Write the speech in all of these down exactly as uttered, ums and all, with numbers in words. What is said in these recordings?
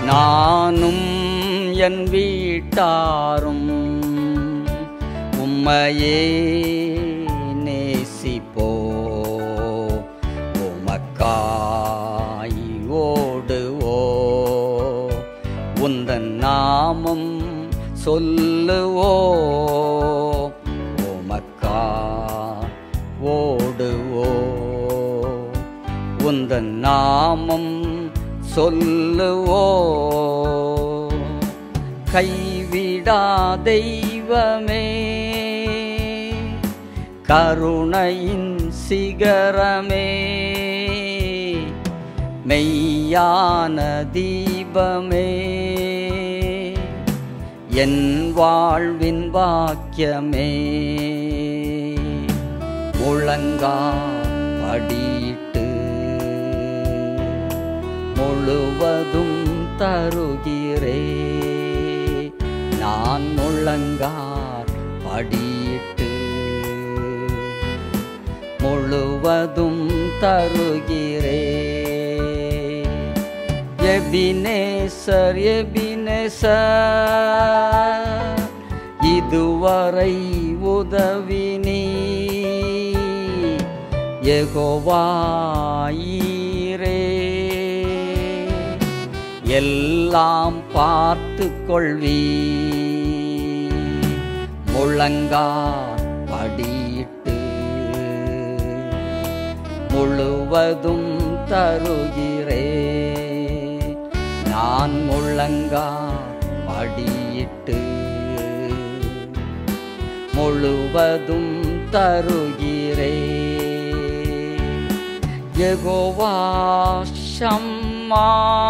நானும் என் வீட்டாரும் உம்மையே நேசிப்போ உமக்காய் ஓடுவோ உந்தன் நாமம் சொல்லுவோ உமக்காய் ஓடுவோ உந்தன் நாமம் சொல்லுவோ கைவிடா தெய்வமே கருணையின் சிகரமே மெய்யான தீபமே என் வாழ்வின் வாக்கியமே முழங்காடிட்டு முழுவதும் தருகிறே நான் முழங்கார் படியிட்டு முழுவதும் தருகிறே எபினேசர் எபினேசர் இதுவரை உதவினீ யெகோவாயீரே எல்லாம் பார்த்து கொள்வீ முழங்கார் படியிட்டு முழுவதும் தருகிறே நான் முழங்கார் படியிட்டு முழுவதும் தருகிறே யெகோவா ஷம்மா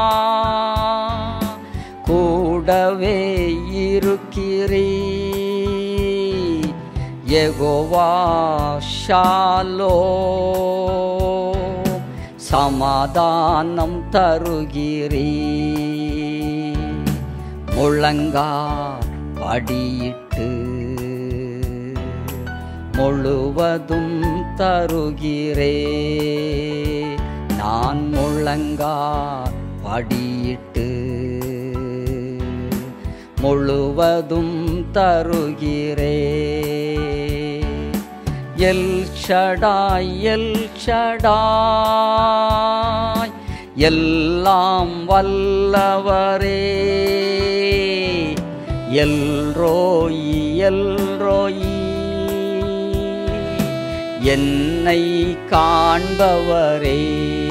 கூடவே இருக்கிறீ யெகோவா ஷாலோம் சமாதானம் தருகிறீ முழங்கார் படியிட்டு முழுவதும் தருகிறே நான் முழங்கார் படியிட்டு முழுவதும் தருகிறே எல் ஷடாய் எல் ஷடாய் எல்லாம் வல்லவரே எல் ரோயி எல் ரோயி என்னை காண்பவரே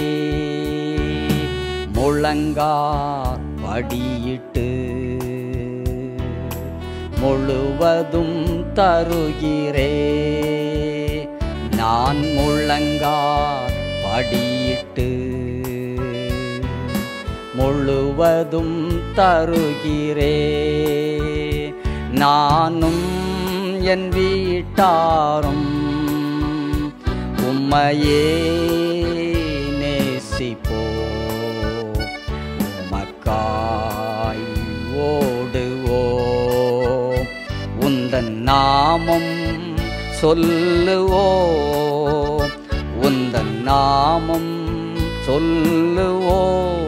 முழங்கார் படியிட்டு முழுவதும் தருகிறே நான் முழங்கார் படியிட்டு முழுவதும் தருகிறே நானும் என் வீட்டாரும் உம்மையே நேசிப்போ உமக்காய் ஓடுவோ உந்தன் நாமம் சொல்லுவோ உந்தன் நாமம் சொல்லுவோ